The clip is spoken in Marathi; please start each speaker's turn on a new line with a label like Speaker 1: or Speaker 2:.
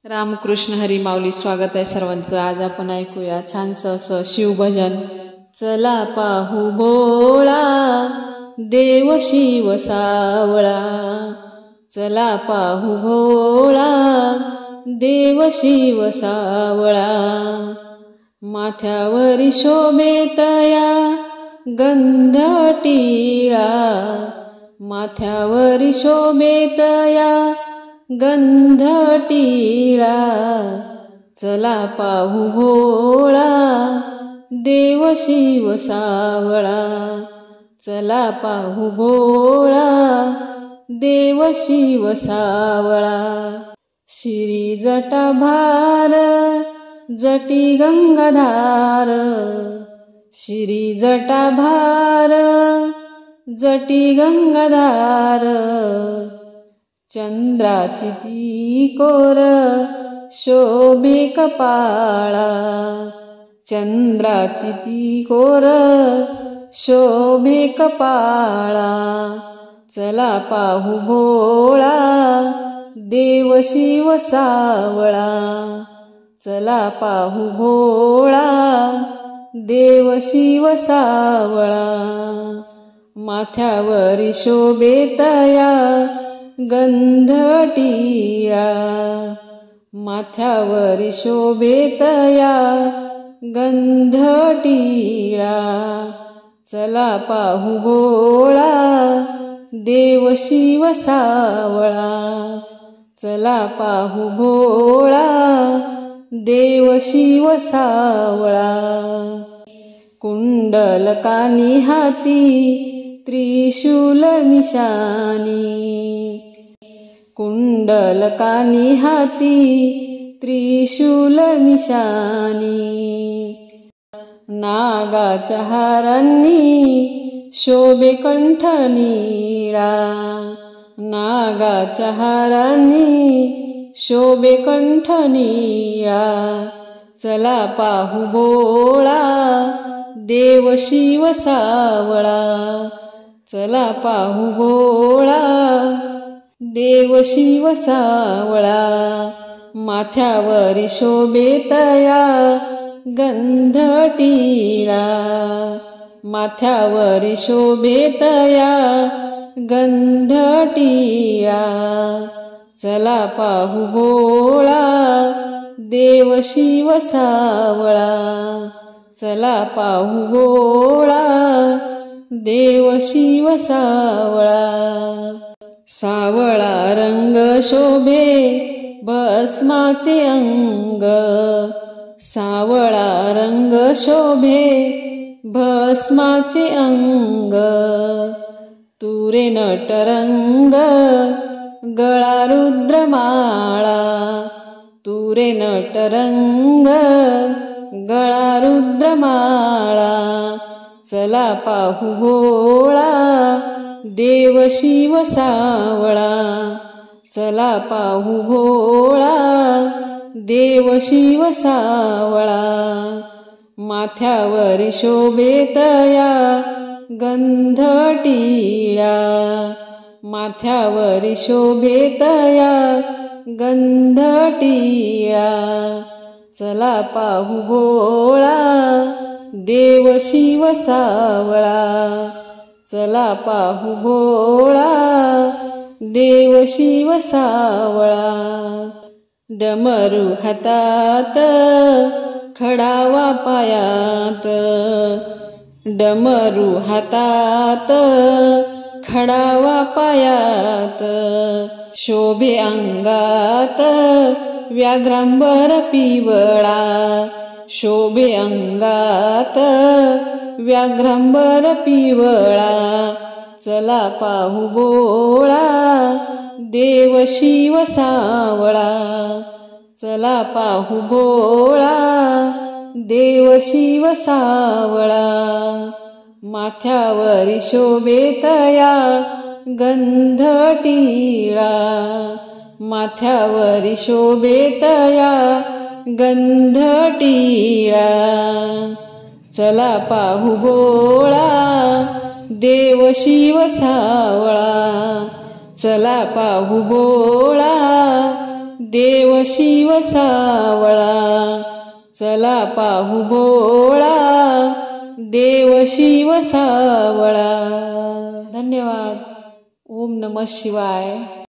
Speaker 1: रामकृष्ण हरी माऊली. स्वागत आहे सर्वांचं. आज आपण ऐकूया छानसं असं शिवभजन. चला पाहू भोळा देव शिव सावळा, चला पाहू भोळा देव शिव सावळा. माथ्यावरी शोभे तया गंध टिळा, माथ्यावरी शोभे तया गंध टिळा. चला पाहू भोळा देव शिव सावळा, चला पाहू भोळा देव शिव सावळा. शिरी जटा भार जटी गंगाधार, शिरी जटा भार जटी गंगाधार. चंद्राची ती कोर शोभे कपाळा, चंद्राची ती कोर शोभे कपाळा. चला पाहू भोळा देव शिव सावळा, चला पाहू भोळा देव शिव सावळा. माथ्यावरी शोभे तया गंध टिळा, माथ्यावरी शोभे तया गंध टिळा. चला पाहू भोळा देव शिव सावळा, चला पाहू भोळा देव शिव सावळा. कुंडलकानी हाती त्रिशूल निशानी, कुंडलकानी हाती त्रिशूल निशानी. नागाच्या हारांनी शोभे कंठ निळा, नागाच्या हारांनी शोभे कंठ निळा. चला पाहू भोळा देव शिव सावळा, चला पाहू भोळा देव शिव सावळा. माथ्यावरी शोभे तया गंध टिळा, माथ्यावरी शोभे तया गंध टिळा. चला पाहू भोळा देव शिव सावळा, चला पाहू भोळा देव शिव सावळा. सावळा रंग शोभे भस्माचे अंग, सावळा रंग शोभे भस्माचे अंग. तुरे नटरंग गळा रुद्रमाळा, तुरे नटरंग गळा रुद्रमाळा. चला पाहू भोळा देव शिव सावळा, चला पाहू भोळा देव शिव सावळा. माथ्यावरी शोभे तया गंध टिळा, माथ्यावरी शोभे तया गंध टिळा. चला पाहू भोळा देव शिव सावळा, चला पाहू भोळा देव शिव सावळा. डमरू हातात खडावा पायात, डमरू हातात खडावा पायात. शोभे अंगात व्याघ्रांबर पिवळा, शोभे अंगात व्याघ्रांबर पिवळा. चला पाहू भोळा देव शिव सावळा, चला पाहू भोळा देव शिव सावळा. माथ्यावरी शोभे तया गंध टिळा, माथ्यावरी शोभे तया गंध टिळा. चला पाहू भोळा देव शिव सावळा, चला पाहू भोळा देव शिव सावळा. चला पाहू भोळा देव शिव सावळा. धन्यवाद. ओम नमः शिवाय.